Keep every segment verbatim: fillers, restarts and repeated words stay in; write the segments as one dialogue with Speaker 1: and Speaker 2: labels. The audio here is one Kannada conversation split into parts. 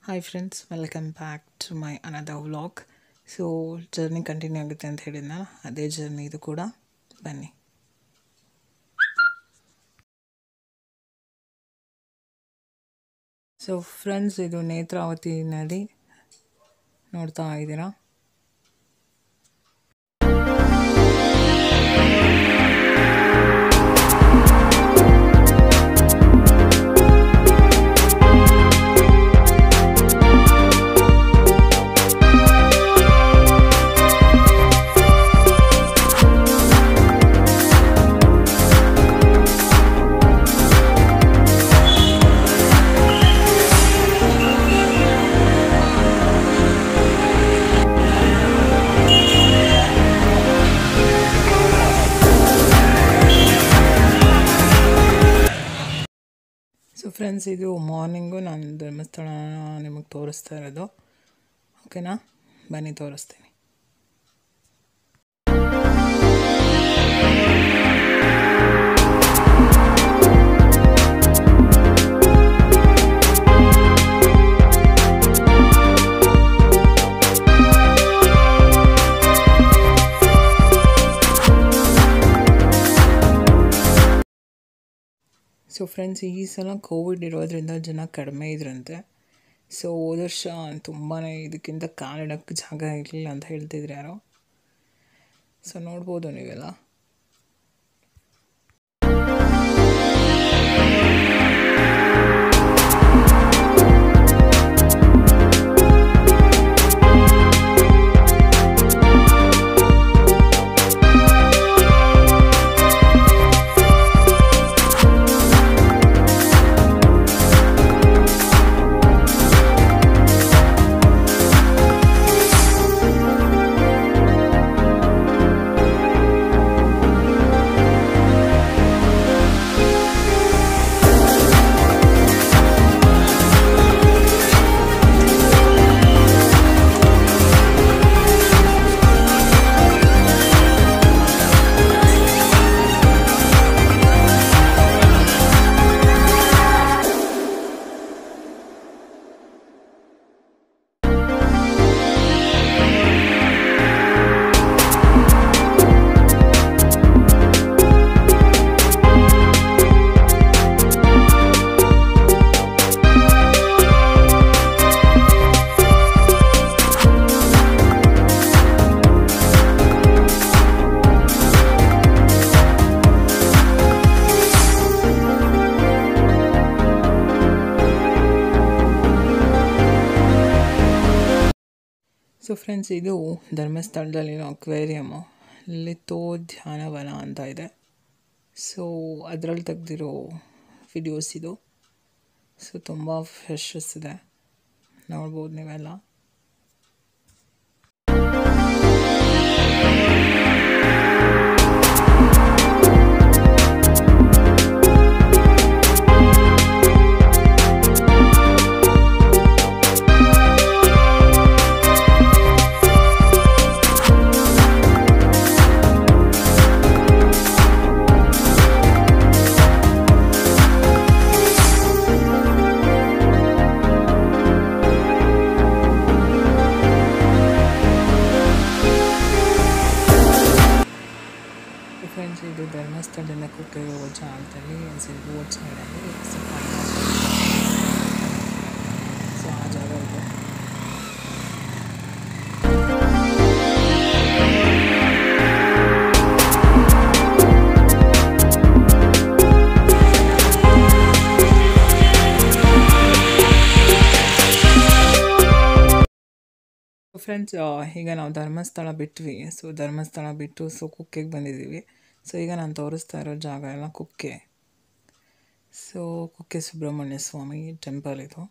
Speaker 1: Hi friends, welcome back to my another vlog. So journey continue ಆಗುತ್ತೆ ಅಂತ ಹೇಳಿದ್ನ ಅದೇ ಜರ್ನಿ ಇದು ಕೂಡ ಬನ್ನಿ. ಸೊ ಫ್ರೆಂಡ್ಸ್, ಇದು ನೇತ್ರಾವತಿ ನದಿ ನೋಡ್ತಾ ಇದ್ದೀರಾ. ಸೊ ಫ್ರೆಂಡ್ಸ್, ಇದು ಮಾರ್ನಿಂಗು ನಾನು ಧರ್ಮಸ್ಥಳ ನಿಮಗೆ ತೋರಿಸ್ತಾ ಇರೋದು. ಓಕೆನಾ, ಬನ್ನಿ ತೋರಿಸ್ತೀನಿ. ಸೊ ಫ್ರೆಂಡ್ಸ್, ಈ ಸಲ ಕೋವಿಡ್ ಇರೋದ್ರಿಂದ ಜನ ಕಡಿಮೆ ಇದ್ರಂತೆ. ಸೊ ಹೋದ ವರ್ಷ ತುಂಬಾ ಇದಕ್ಕಿಂತ ಕಾಲಿಡೋಕ್ಕೆ ಜಾಗ ಇರಲಿಲ್ಲ ಅಂತ ಹೇಳ್ತಿದ್ರು ಯಾರೋ. ಸೊ ನೋಡ್ಬೋದು ನೀವೆಲ್ಲ. ಸೊ ಫ್ರೆಂಡ್ಸ್, ಇದು ಧರ್ಮಸ್ಥಳದಲ್ಲಿರೋ ಅಕ್ವೇರಿಯಮ್ಮು ಲಿಥೋಧ್ಯಾನವನ ಅಂತ ಇದೆ. ಸೊ ಅದರಲ್ಲಿ ತೆಗೆದಿರೋ ವಿಡಿಯೋಸ್ ಇದು. ಸೊ ತುಂಬ ಫ್ರೆಶಸ್ ಇದೆ, ನೋಡ್ಬೋದು ನೀವೆಲ್ಲ. ಫ್ರೆಂಡ್ಸ್, ಇದು ಧರ್ಮಸ್ಥಳದಿಂದ ಕುಕ್ಕೆ ಹೋಗೋ ಜಾಗದಲ್ಲಿ ರೋಡ್ ಸೈಡಲ್ಲಿ ಸೊ ಆ ಜಾಗ ಇದೆ. ಫ್ರೆಂಡ್ಸ್, ಈಗ ನಾವು ಧರ್ಮಸ್ಥಳ ಬಿಟ್ವಿ. ಸೊ ಧರ್ಮಸ್ಥಳ ಬಿಟ್ಟು ಸೊ ಕುಕ್ಕೆಗೆ ಬಂದಿದ್ದೀವಿ. ಸೊ ಈಗ ನಾನು ತೋರಿಸ್ತಾ ಇರೋ ಜಾಗ ಎಲ್ಲ ಕುಕ್ಕೆ. ಸೊ ಕುಕ್ಕೆ ಸುಬ್ರಹ್ಮಣ್ಯ ಸ್ವಾಮಿ ಟೆಂಪಲ್ ಇದು.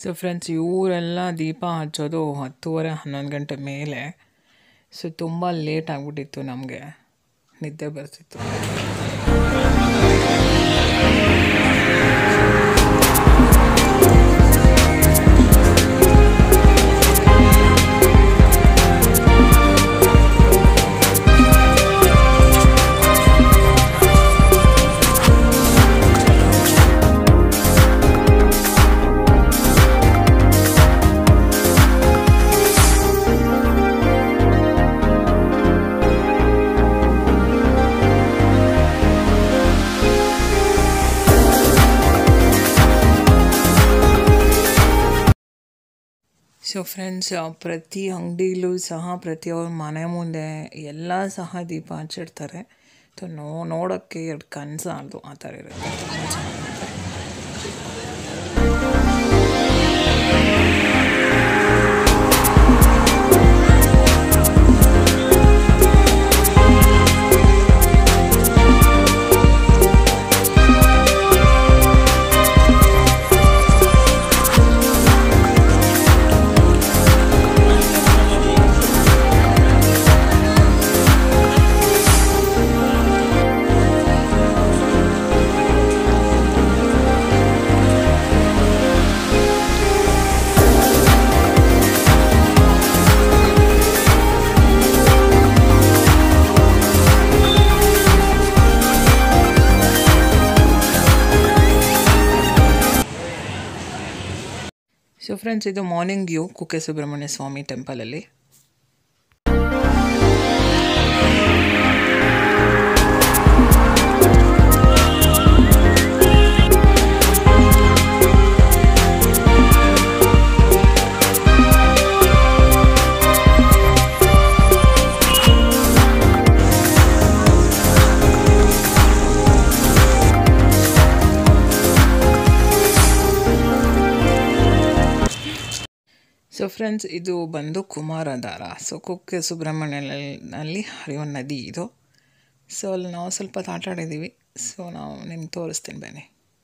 Speaker 1: ಸೊ ಫ್ರೆಂಡ್ಸ್, ಇವರೆಲ್ಲ ದೀಪ ಹಚ್ಚೋದು ಹತ್ತುವರೆ ಹನ್ನೊಂದು ಗಂಟೆ ಮೇಲೆ. ಸೊ ತುಂಬ ಲೇಟ್ ಆಗಿಬಿಟ್ಟಿತ್ತು, ನಮಗೆ ನಿದ್ದೆ ಬರ್ತಿತ್ತು. ಸೊ ಫ್ರೆಂಡ್ಸ್, ಪ್ರತಿ ಅಂಗಡಿಲೂ ಸಹ ಪ್ರತಿಯೊಬ್ಬರ ಮನೆ ಮುಂದೆ ಎಲ್ಲ ಸಹ ದೀಪ ಹಚ್ಚಿಡ್ತಾರೆ. ಸೊ ನೋ ನೋಡೋಕ್ಕೆ ಎರಡು ಕನಸಾಗ್ದು ಆ ಥರ ಇರುತ್ತೆ. ತುಂಬ ಚೆನ್ನಾಗಿರುತ್ತೆ. ಸೊ ಫ್ರೆಂಡ್ಸ್, ಇದು ಮಾರ್ನಿಂಗ್ ವ್ಯೂ ಕುಕ್ಕೆ ಸುಬ್ರಹ್ಮಣ್ಯ ಸ್ವಾಮಿ ಟೆಂಪಲಲ್ಲಿ. ಸೊ ಫ್ರೆಂಡ್ಸ್, ಇದು ಬಂದು ಕುಮಾರಧಾರ. ಸೊ ಕುಕ್ಕೆ ಸುಬ್ರಹ್ಮಣ್ಯನಲ್ಲಿ ಹರಿಯೋ ನದಿ ಇದು. ಸೊ ಅಲ್ಲಿ ನಾವು ಸ್ವಲ್ಪ ಆಟ ಆಡಿದ್ದೀವಿ. ಸೊ ನಾವು ನಿಮ್ಗೆ ತೋರಿಸ್ತೀನಿ ಬನ್ನಿ.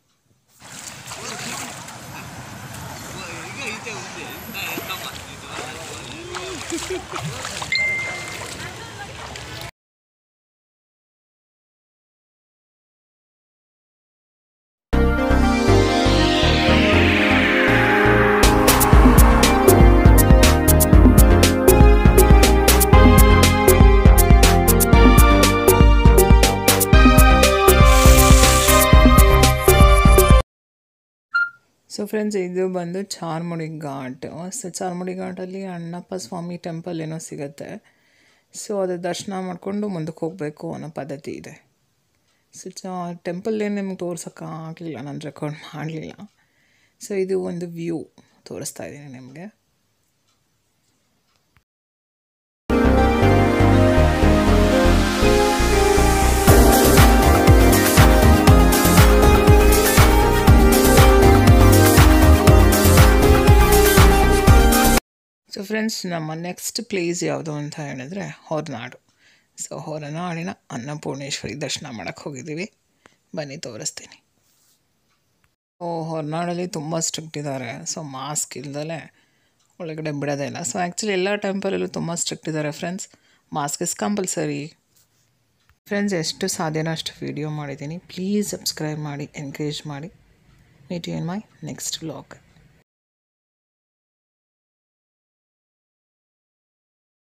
Speaker 1: ಸೊ ಫ್ರೆಂಡ್ಸ್, ಇದು ಬಂದು ಚಾರ್ಮುಡಿ ಘಾಟ್. ಸೊ ಚಾರ್ಮುಡಿ ಘಾಟಲ್ಲಿ ಅಣ್ಣಪ್ಪ ಸ್ವಾಮಿ ಟೆಂಪಲ್ ಏನೋ ಸಿಗುತ್ತೆ. ಸೊ ಅದು ದರ್ಶನ ಮಾಡಿಕೊಂಡು ಮುಂದಕ್ಕೆ ಹೋಗಬೇಕು ಅನ್ನೋ ಪದ್ಧತಿ ಇದೆ. ಸೊ ಚ ಟೆಂಪಲ್ ಏನು ನಿಮ್ಗೆ ತೋರ್ಸೋಕ್ಕಾಗಲಿಲ್ಲ, ನಾನು ರೆಕಾರ್ಡ್ ಮಾಡಲಿಲ್ಲ. ಸೊ ಇದು ಒಂದು ವ್ಯೂ ತೋರಿಸ್ತಾ ಇದ್ದೀನಿ ನಿಮಗೆ. ಸೊ ಫ್ರೆಂಡ್ಸ್, ನಮ್ಮ ನೆಕ್ಸ್ಟ್ ಪ್ಲೇಸ್ ಯಾವುದು ಅಂತ ಹೇಳಿದ್ರೆ ಹೊರನಾಡು. ಸೊ ಹೊರನಾಡಿನ ಅನ್ನಪೂರ್ಣೇಶ್ವರಿ ದರ್ಶನ ಮಾಡೋಕ್ಕೆ ಹೋಗಿದ್ದೀವಿ. ಬನ್ನಿ ತೋರಿಸ್ತೀನಿ. ಓ ಹೊರನಾಡಲ್ಲಿ ತುಂಬ ಸ್ಟ್ರಿಕ್ಟ್ ಇದ್ದಾರೆ. ಸೊ ಮಾಸ್ಕ್ ಇಲ್ದಲೇ ಒಳಗಡೆ ಬಿಡೋದೇ ಇಲ್ಲ. ಸೊ ಆ್ಯಕ್ಚುಲಿ ಎಲ್ಲ ಟೆಂಪಲಲ್ಲೂ ತುಂಬ ಸ್ಟ್ರಿಕ್ಟ್ ಇದ್ದಾರೆ friends. Mask is compulsory. Friends, ಎಷ್ಟು ಸಾಧ್ಯನೋ ಅಷ್ಟು ವೀಡಿಯೋ ಮಾಡಿದ್ದೀನಿ. ಪ್ಲೀಸ್ ಸಬ್ಸ್ಕ್ರೈಬ್ ಮಾಡಿ, ಎನ್ಕರೇಜ್ ಮಾಡಿ. Meet you in my next vlog.